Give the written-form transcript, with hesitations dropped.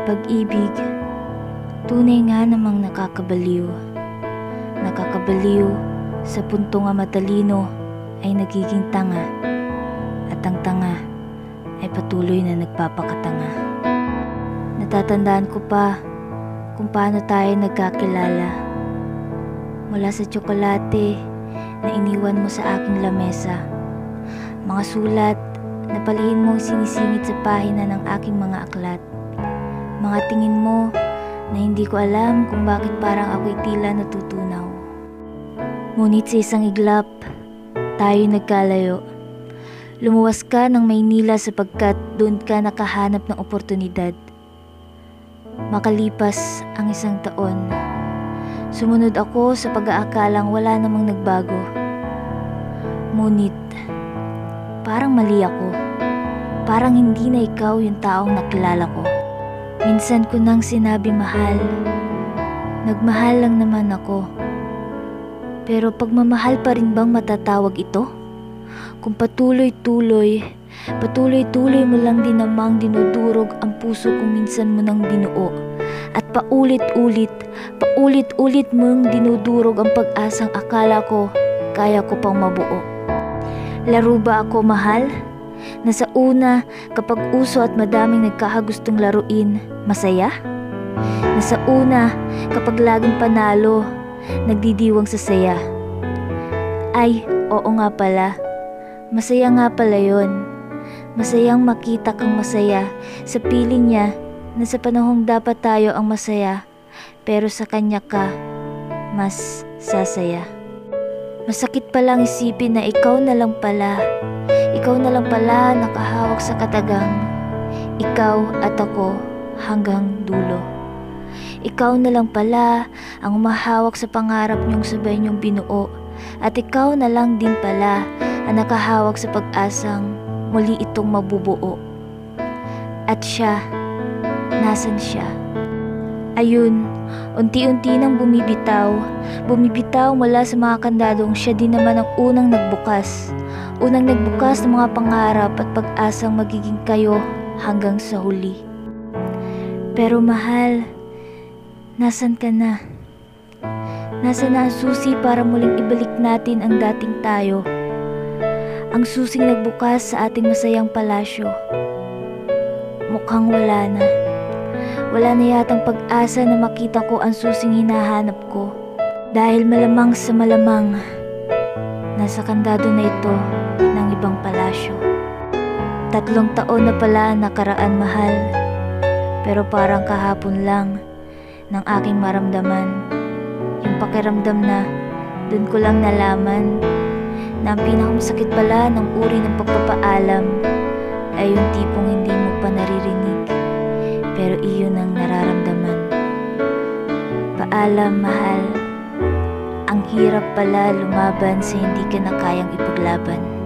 Pag-ibig, tunay nga namang nakakabaliw. Nakakabaliw sa punto nga matalino ay nagiging tanga, at ang tanga ay patuloy na nagpapakatanga. Natatandaan ko pa kung paano tayo nagkakilala. Mula sa tsokolate na iniwan mo sa aking lamesa, mga sulat na palihim mong sinisingit sa pahina ng aking mga aklat, mga tingin mo na hindi ko alam kung bakit parang ako'y tila natutunaw. Ngunit sa isang iglap, tayo nagkalayo. Lumuwas ka ng Maynila sapagkat doon ka nakahanap ng oportunidad. Makalipas ang isang taon, sumunod ako sa pag-aakalang wala namang nagbago. Ngunit, parang mali ako. Parang hindi na ikaw yung taong nakilala ko. Minsan ko nang sinabi mahal. Nagmahal lang naman ako. Pero pagmamahal pa rin bang matatawag ito? Kung patuloy-tuloy mo lang din namang dinudurog ang puso kung minsan mo nang binuo. At paulit-ulit mong dinudurog ang pag-asang akala ko kaya ko pang mabuo. Laro ba ako mahal? Na sa una, kapag uso at madaming nagkakagustong laruin, masaya? Na sa una, kapag laging panalo, nagdidiwang sa saya? Ay, oo nga pala. Masaya nga pala yun. Masayang makita kang masaya sa piling niya na sa panahong dapat tayo ang masaya, pero sa kanya ka, mas sasaya. Masakit palang isipin na ikaw na lang pala nakahawak sa katagang. Ikaw at ako hanggang dulo. Ikaw na lang pala ang umahawak sa pangarap niyong sabay niyong binuo. At ikaw na lang din pala ang nakahawak sa pag-asang muli itong mabubuo. At siya, nasan siya? Ayun, unti-unti nang bumibitaw mula sa mga kandadong siya din naman ang unang nagbukas ng mga pangarap at pag-asang magiging kayo hanggang sa huli. Pero mahal, nasan ka na? Nasaan na ang susi para muling ibalik natin ang dating tayo? Ang susing nagbukas sa ating masayang palasyo. Mukhang wala na. Wala na yatang pag-asa na makita ko ang susing hinahanap ko. Dahil malamang sa malamang, nasa kandado na ito ng ibang palasyo. 3 taon na pala ang nakaraan mahal. Pero parang kahapon lang ng aking maramdaman. Yung pakiramdam na dun ko lang nalaman na ang pinakamasakit pala ng uri ng pagpapaalam ay yung tipong hindi mo pa naririnig, pero iyon ang nararamdaman. Paalam mahal, ang hirap pala lumaban sa hindi ka na kayang ipaglaban.